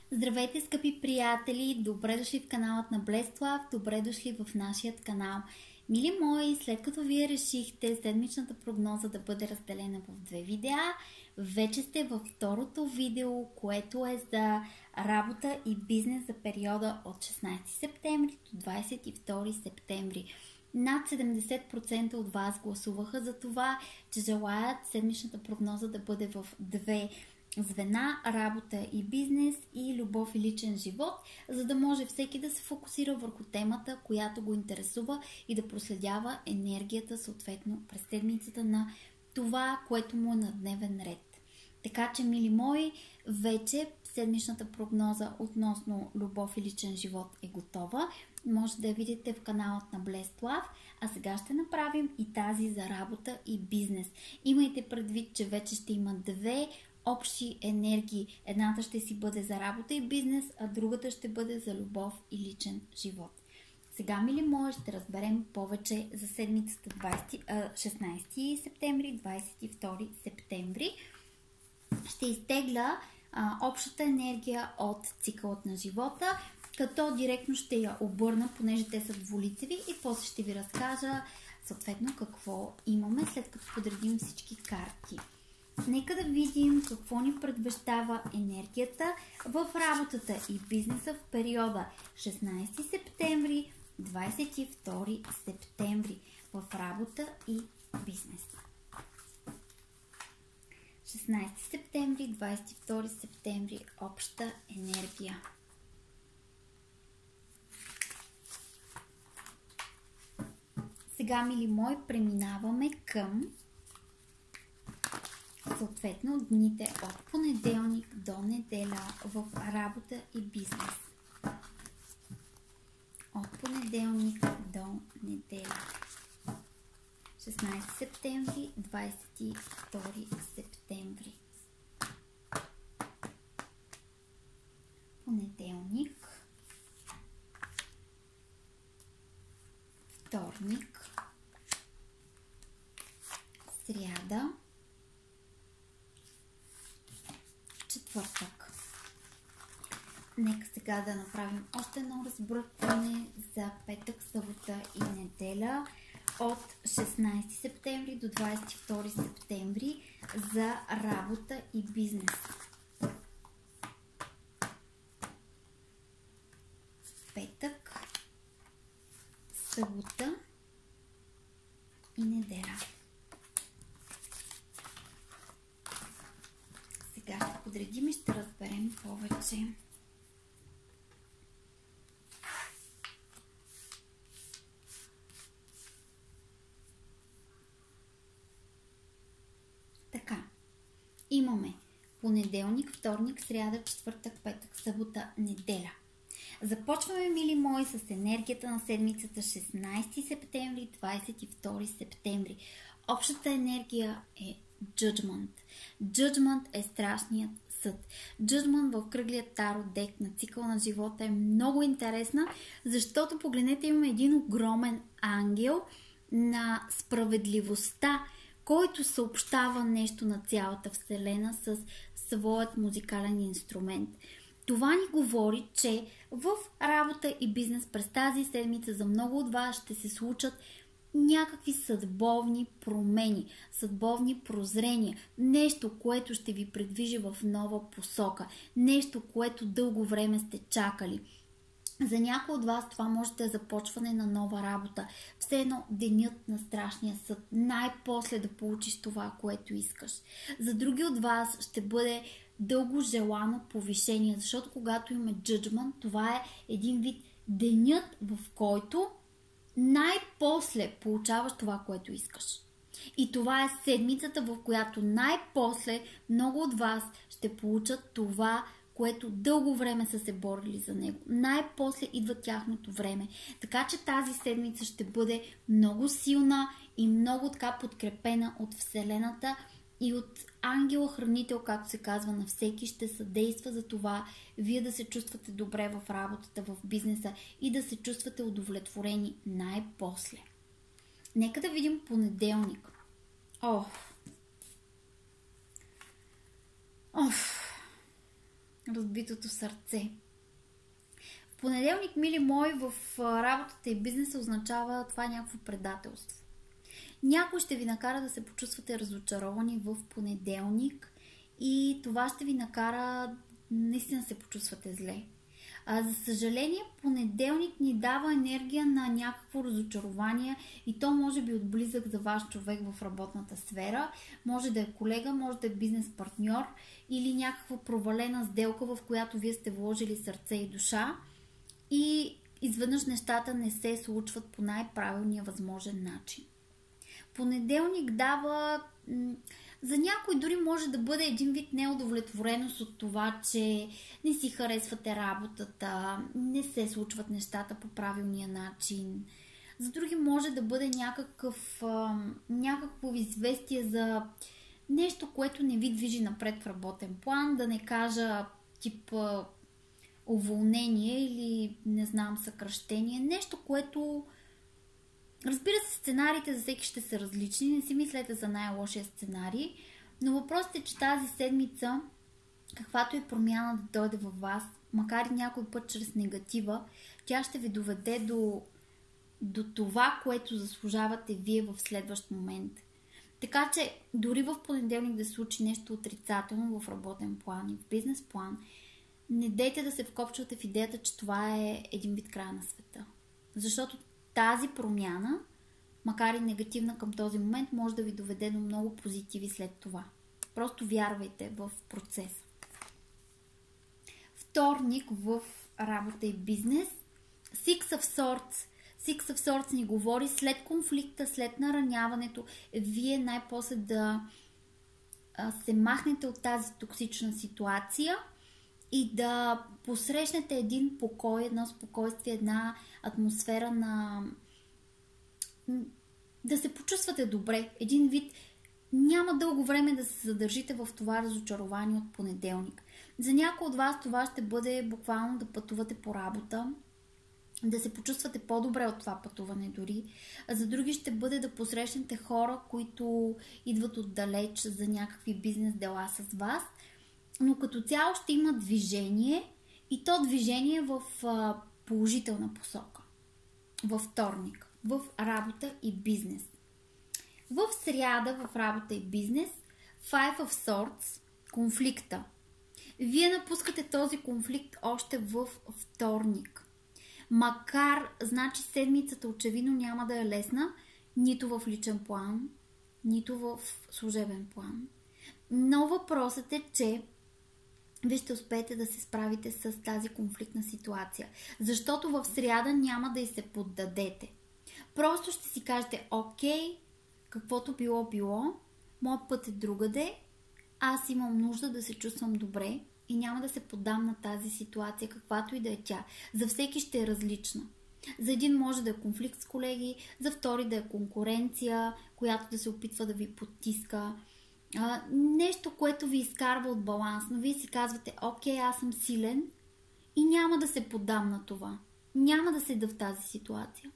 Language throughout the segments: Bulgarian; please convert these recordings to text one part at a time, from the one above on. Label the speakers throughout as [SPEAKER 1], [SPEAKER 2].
[SPEAKER 1] Здравейте, скъпи приятели! Добре дошли в каналът на Блестлав, добре дошли в нашия канал. Мили мои, след като вие решихте седмичната прогноза да бъде разделена в две видеа, вече сте във второто видео, което е за работа и бизнес за периода от 16 септември до 22 септември. Над 70% от вас гласуваха за това, че желаят седмичната прогноза да бъде в две звена, работа и бизнес и любов и личен живот, за да може всеки да се фокусира върху темата, която го интересува и да проследява енергията съответно през седмицата на това, което му е на дневен ред. Така че, мили мои, вече седмичната прогноза относно любов и личен живот е готова. Може да я видите в каналът на Блестлав, а сега ще направим и тази за работа и бизнес. Имайте предвид, че вече ще има две общи енергии. Едната ще си бъде за работа и бизнес, а другата ще бъде за любов и личен живот. Сега, мили мои, ще разберем повече за седмицата 16 септември, 22 септември. Ще изтегля общата енергия от цикълът на живота, като директно ще я обърна, понеже те са двулицеви, и после ще ви разкажа съответно какво имаме, след като подредим всички карти. Нека да видим какво ни предвещава енергията в работата и бизнеса в периода 16 септември, 22 септември в работа и бизнес. 16 септември, 22 септември, обща енергия. Сега, мили мои, преминаваме към съответно дните от понеделник до неделя в работа и бизнес. От понеделник до неделя. 16 септември, 22 септември. Понеделник, вторник, сряда, четвъртък. Нека сега да направим още едно разбъркване за петък, събота и неделя от 16 септември до 22 септември за работа и бизнес. Петък, събота и неделя. Сега ще подредим и ще разберем повече. Така, имаме понеделник, вторник, сряда, четвъртък, петък, събота, неделя. Започваме, мили мои, с енергията на седмицата 16 септември, 22 септември. Общата енергия е Judgment. Judgment е страшният съд. Judgment в кръглия таро дек на цикъл на живота е много интересна, защото, погледнете, имаме един огромен ангел на справедливостта, който съобщава нещо на цялата Вселена с своят музикален инструмент. Това ни говори, че в работа и бизнес през тази седмица за много от вас ще се случат някакви съдбовни промени, съдбовни прозрения, нещо, което ще ви придвижи в нова посока, нещо, което дълго време сте чакали. За някои от вас това може да е започване на нова работа, все едно денят на страшния съд, най-после да получиш това, което искаш. За други от вас ще бъде дълго желано повишение, защото когато имаме judgment, това е един вид денят, в който най-после получаваш това, което искаш. И това е седмицата, в която най-после много от вас ще получат това, което дълго време са се борили за него. Най-после идва тяхното време. Така че тази седмица ще бъде много силна и много така подкрепена от Вселената и от ангела-хранител, както се казва, на всеки ще съдейства за това вие да се чувствате добре в работата, в бизнеса и да се чувствате удовлетворени най-после. Нека да видим понеделник. разбитото сърце. В понеделник, мили мои, в работата и бизнеса означава това някакво предателство. Някой ще ви накара да се почувствате разочаровани в понеделник и това ще ви накара наистина се почувствате зле. За съжаление, понеделник ни дава енергия на някакво разочарование и то може би отблизък за ваш човек в работната сфера. Може да е колега, може да е бизнес партньор или някаква провалена сделка, в която вие сте вложили сърце и душа и изведнъж нещата не се случват по най-правилния възможен начин. Понеделник дава... За някой дори може да бъде един вид неудовлетвореност от това, че не си харесвате работата, не се случват нещата по правилния начин. За други може да бъде някакво известие за нещо, което не ви движи напред в работен план, да не кажа тип уволнение или не знам съкращение, нещо, което... Разбира се, сценариите за всеки ще са различни, не си мислете за най-лошия сценарий, но въпросът е, че тази седмица, каквато е промяна да дойде във вас, макар и някой път чрез негатива, тя ще ви доведе до това, което заслужавате вие в следващ момент. Така че, дори в понеделник да се случи нещо отрицателно в работен план и в бизнес план, не дейте да се вкопчвате в идеята, че това е един вид края на света. Защото тази промяна, макар и негативна към този момент, може да ви доведе до много позитиви след това. Просто вярвайте в процеса. Вторник в работа и бизнес. Six of Swords. Six of Swords ни говори след конфликта, след нараняването, вие най-после да се махнете от тази токсична ситуация и да посрещнете един покой, едно спокойствие, една атмосфера на... да се почувствате добре. Един вид няма дълго време да се задържите в това разочарование от понеделник. За някои от вас това ще бъде буквално да пътувате по работа, да се почувствате по-добре от това пътуване дори. За други ще бъде да посрещнете хора, които идват отдалеч за някакви бизнес дела с вас. Но като цяло ще има движение и то движение в положителна посока. Във вторник, в работа и бизнес. В сряда в работа и бизнес, Five of Swords, конфликта. Вие напускате този конфликт още в вторник. Макар, значи седмицата очевидно няма да е лесна, нито в личен план, нито в служебен план. Но въпросът е, че вие ще успеете да се справите с тази конфликтна ситуация. Защото в сряда няма да й се поддадете. Просто ще си кажете, окей, каквото било, моят път е другаде, аз имам нужда да се чувствам добре и няма да се поддам на тази ситуация, каквато и да е тя. За всеки ще е различна. За един може да е конфликт с колеги, за втори да е конкуренция, която да се опитва да ви потиска. Нещо, което ви изкарва от баланс, но вие си казвате, окей, аз съм силен и няма да се поддам на това. Няма да седа в тази ситуация.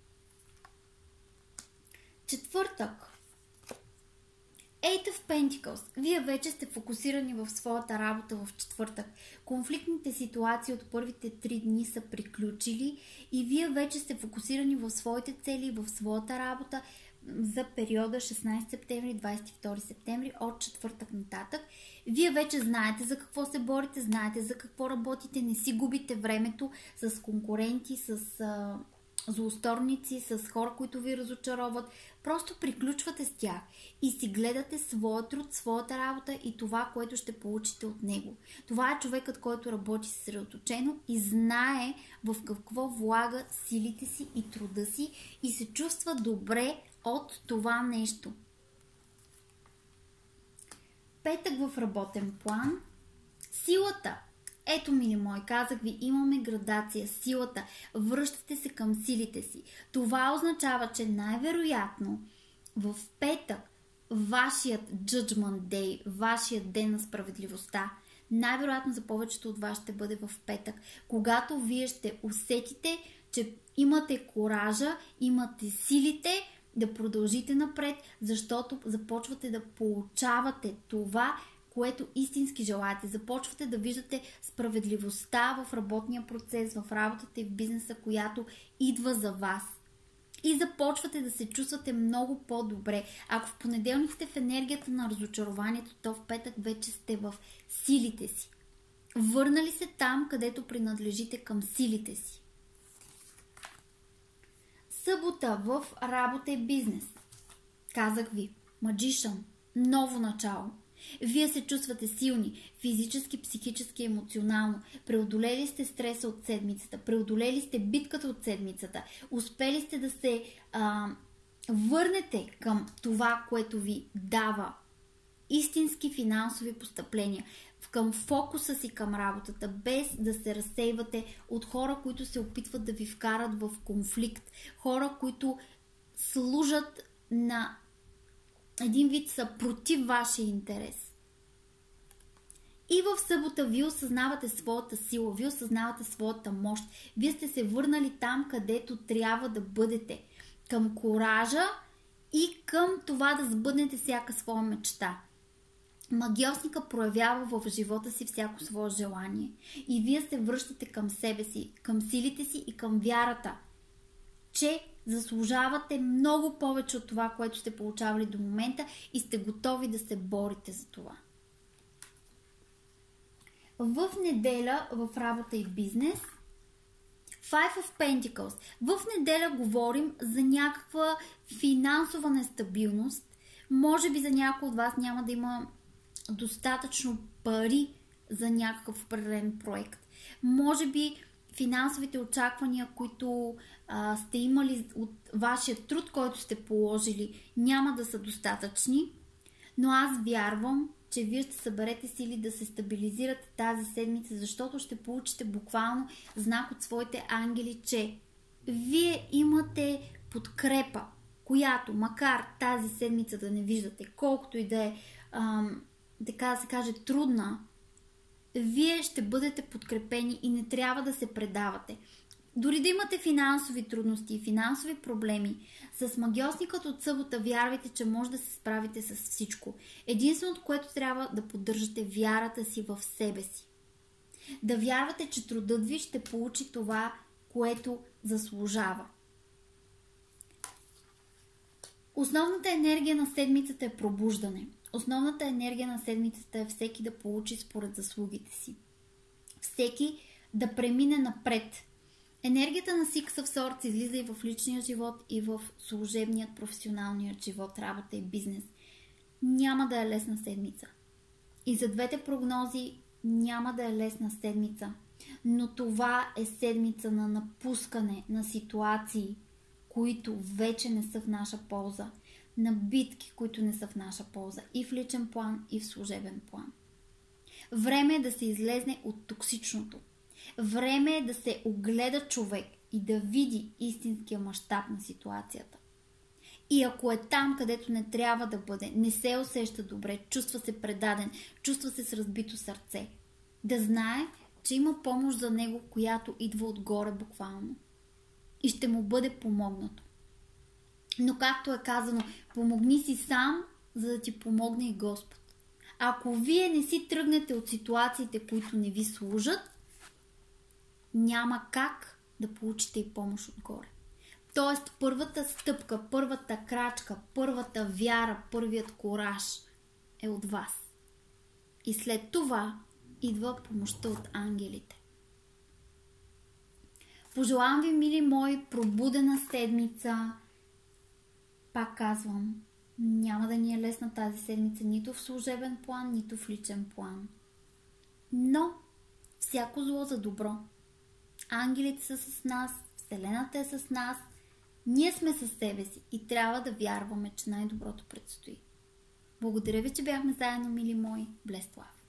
[SPEAKER 1] Четвъртък. Eight of Pentacles. Вие вече сте фокусирани в своята работа в четвъртък. Конфликтните ситуации от първите 3 дни са приключили и вие вече сте фокусирани в своите цели, в своята работа за периода 16 септември, 22 септември, от четвъртък нататък. Вие вече знаете за какво се борите, знаете за какво работите, не си губите времето с конкуренти, с злосторници, с хора, които ви разочароват. Просто приключвате с тях и си гледате своя труд, своята работа и това, което ще получите от него. Това е човекът, който работи съсредоточено и знае в какво влага силите си и труда си и се чувства добре от това нещо. Петък в работен план. Силата. Ето, мили мои, казах ви, имаме градация, силата. Връщате се към силите си. Това означава, че най-вероятно в петък вашият Judgment Day, вашият ден на справедливостта, най-вероятно за повечето от вас ще бъде в петък, когато вие ще усетите, че имате коража, имате силите да продължите напред, защото започвате да получавате това, което истински желаете. Започвате да виждате справедливостта в работния процес, в работата и в бизнеса, която идва за вас. И започвате да се чувствате много по-добре. Ако в понеделник сте в енергията на разочарованието, то в петък вече сте в силите си. Върнали се там, където принадлежите към силите си. Събота в работа и бизнес. Казах ви, Magician, ново начало. Вие се чувствате силни, физически, психически, емоционално. Преодолели сте стреса от седмицата, преодолели сте битката от седмицата, успели сте да се върнете към това, което ви дава истински финансови постъпления, към фокуса си към работата, без да се разсейвате от хора, които се опитват да ви вкарат в конфликт, хора, които служат на един вид са против вашия интерес. И в събота вие осъзнавате своята сила, вие осъзнавате своята мощ. Вие сте се върнали там, където трябва да бъдете. Към коража и към това да сбъднете всяка своя мечта. Магиосника проявява в живота си всяко свое желание. И вие се връщате към себе си, към силите си и към вярата, че заслужавате много повече от това, което сте получавали до момента и сте готови да се борите за това. В неделя в работа и бизнес Five of Pentacles. В неделя говорим за някаква финансова нестабилност. Може би за някой от вас няма да има достатъчно пари за някакъв определен проект. Може би финансовите очаквания, които сте имали от вашия труд, който сте положили, няма да са достатъчни, но аз вярвам, че вие ще съберете сили да се стабилизирате тази седмица, защото ще получите буквално знак от своите ангели, че вие имате подкрепа, която, макар тази седмица да не виждате, колкото и да е, така да се каже, трудна, вие ще бъдете подкрепени и не трябва да се предавате. Дори да имате финансови трудности и финансови проблеми, с магиосникът от събота вярвайте, че може да се справите с всичко. Единственото, което трябва да поддържате вярата си в себе си. Да вярвате, че трудът ви ще получи това, което заслужава. Основната енергия на седмицата е пробуждане. Основната енергия на седмицата е всеки да получи според заслугите си. Всеки да премине напред. Енергията на Six of Swords излиза и в личния живот, и в служебният, професионалният живот, работа и бизнес. Няма да е лесна седмица. И за двете прогнози няма да е лесна седмица. Но това е седмица на напускане на ситуации, които вече не са в наша полза. На битки, които не са в наша полза. И в личен план, и в служебен план. Време е да се излезне от токсичното. Време е да се огледа човек и да види истинския мащаб на ситуацията. И ако е там, където не трябва да бъде, не се усеща добре, чувства се предаден, чувства се с разбито сърце, да знае, че има помощ за него, която идва отгоре буквално. И ще му бъде помогнато. Но както е казано, помогни си сам, за да ти помогне и Господ. Ако вие не си тръгнете от ситуациите, които не ви служат, няма как да получите и помощ отгоре. Тоест първата стъпка, първата крачка, първата вяра, първият кураж е от вас. И след това идва помощта от ангелите. Пожелавам ви, мили мои, пробудена седмица. Пак казвам, няма да ни е лесна тази седмица нито в служебен план, нито в личен план. Но всяко зло за добро. Ангелите са с нас, Вселената е с нас, ние сме със себе си и трябва да вярваме, че най-доброто предстои. Благодаря ви, че бяхме заедно, мили мои. Blessed love!